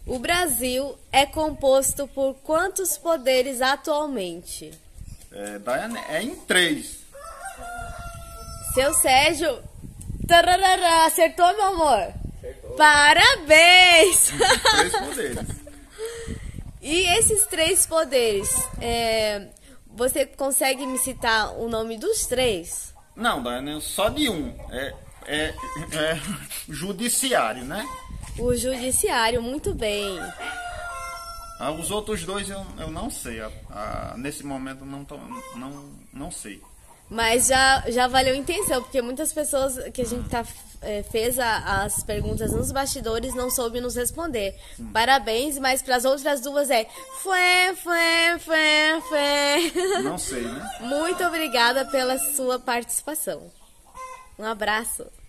O Brasil é composto por quantos poderes atualmente? Daiane, é em 3. Seu Sérgio, tararara, acertou, meu amor? Acertou. Parabéns! 3 poderes. E esses 3 poderes, você consegue me citar o nome dos 3? Não, Daiane, só de um. É judiciário, né? O judiciário, muito bem. Os outros 2 eu não sei. Nesse momento não sei. Mas já valeu a intenção, porque muitas pessoas que a gente fez as perguntas nos bastidores não soube nos responder. Parabéns, mas para as outras 2 foi. Não sei, né? Muito obrigada pela sua participação. Um abraço.